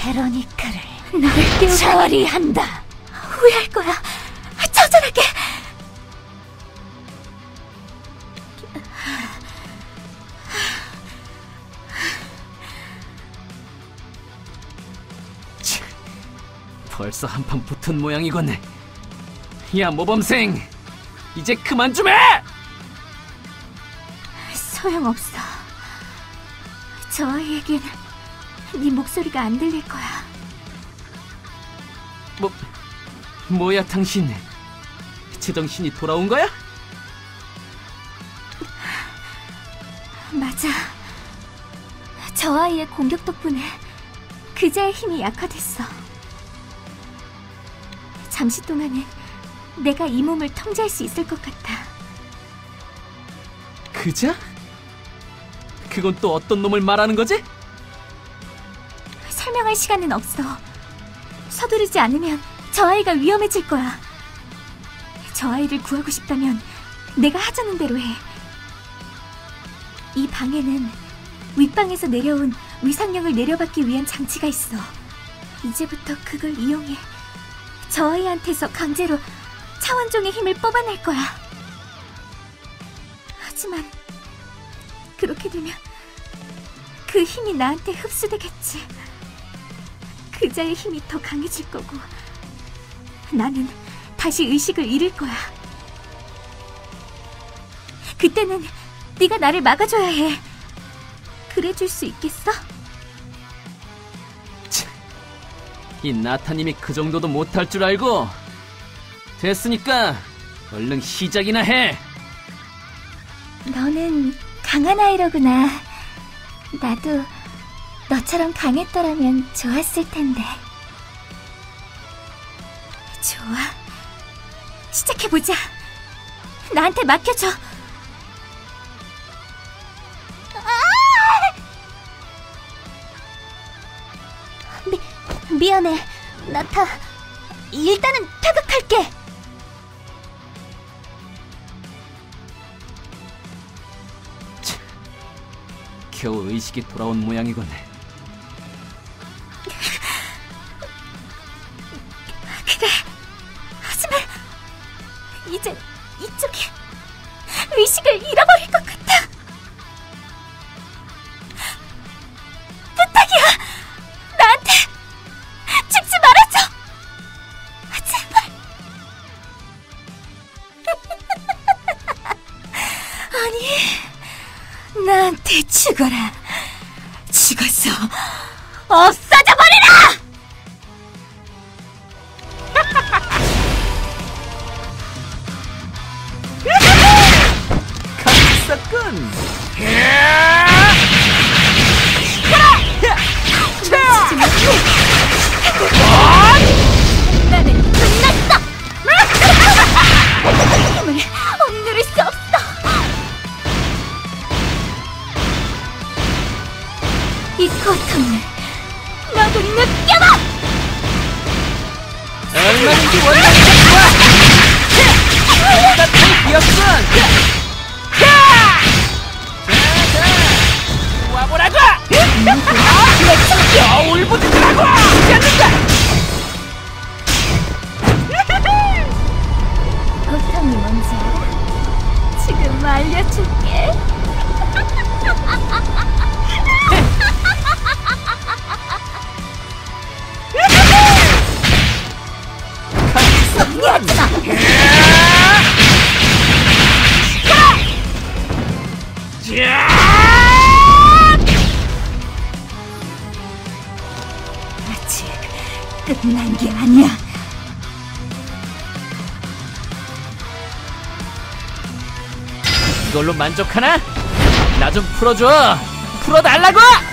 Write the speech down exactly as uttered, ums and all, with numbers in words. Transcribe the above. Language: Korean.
베로니카를 너를 깨우다니 처리한다. 후회할 거야. 처절하게. 벌써 한판 붙은 모양이군. 야, 모범생! 이제 그만 좀 해! 소용없어. 저 아이에겐 네 목소리가 안 들릴 거야. 뭐, 뭐야 당신? 제정신이 돌아온 거야? 맞아. 저 아이의 공격 덕분에 그자의 힘이 약화됐어. 잠시 동안은 내가 이 몸을 통제할 수 있을 것 같아. 그자? 그건 또 어떤 놈을 말하는 거지? 설명할 시간은 없어. 서두르지 않으면 저 아이가 위험해질 거야. 저 아이를 구하고 싶다면 내가 하자는 대로 해. 이 방에는 윗방에서 내려온 위상력을 내려받기 위한 장치가 있어. 이제부터 그걸 이용해 저 아이한테서 강제로 차원종의 힘을 뽑아낼 거야. 하지만 그렇게 되면 그 힘이 나한테 흡수되겠지. 그자의 힘이 더 강해질 거고 나는 다시 의식을 잃을 거야. 그때는 네가 나를 막아줘야 해. 그래줄 수 있겠어? 참, 이 나타님이 그 정도도 못할 줄 알고. 됐으니까 얼른 시작이나 해. 너는 강한 아이로구나. 나도 너처럼 강했더라면 좋았을 텐데. 좋아. 시작해보자. 나한테 맡겨줘. 미, 미안해. 나타. 일단은 타격할게. 겨우 의식이 돌아온 모양이군. 그래. 하지만 이제 이쪽이 의식을 잃어버릴 것 같아. 부탁이야. 나한테 죽지 말아줘. 제발. 아니, 나한테 죽어라. 죽어서 없어져 버리라! 감쌌군. 나는 끝났어. 힘을 억누를 수 없어. 이 고통을 너도 느껴봐. 얼마든지 원하는 좋아. 따뜻한 기억군. 자자, 와보라고. 야, 울부짖으라고. 않는다. 고통이 뭔지 알아? 지금 알려줄게. 하지마. 아직 끝난 게 아니야. 이걸로 만족하나? 나 좀 풀어줘. 풀어달라고.